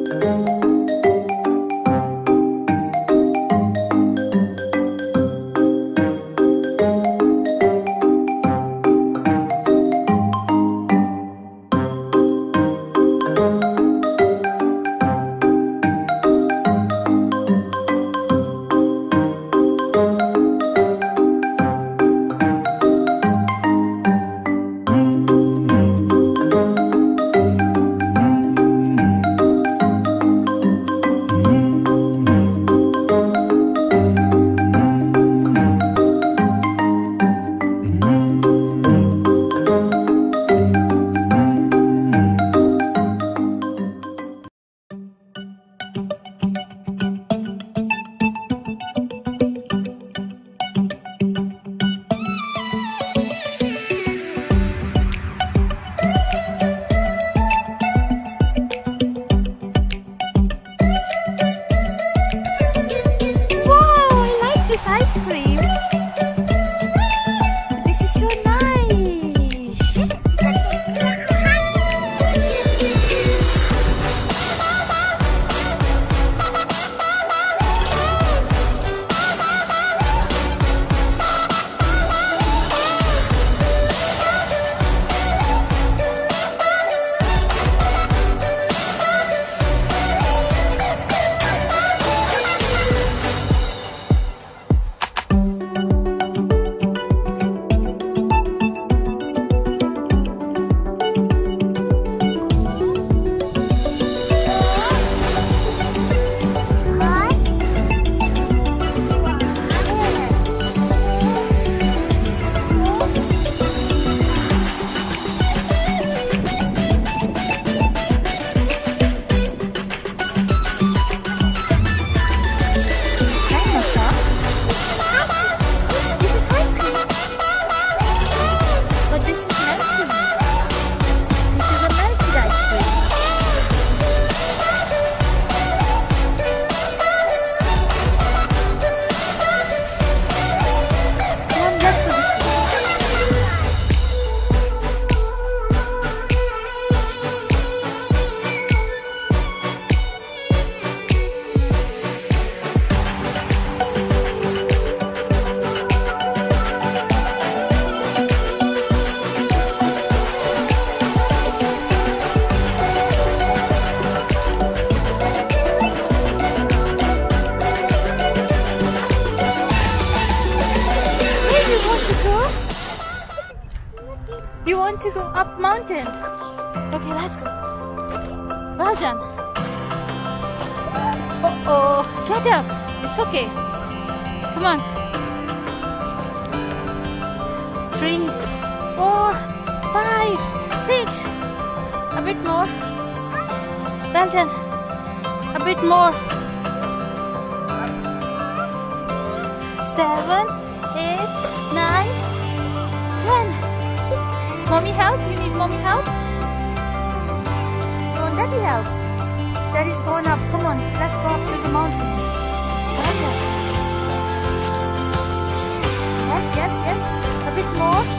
You want to go up mountain? Okay, let's go. Well done. Uh-oh. Get up. It's okay. Come on. 3, 4, 5, 6. A bit more. Well done. A bit more. 7, 8, 9, 10. Mommy help? You need mommy help? You want daddy help? Daddy's going up. Come on, let's go up to the mountain. Yes, yes, yes. A bit more.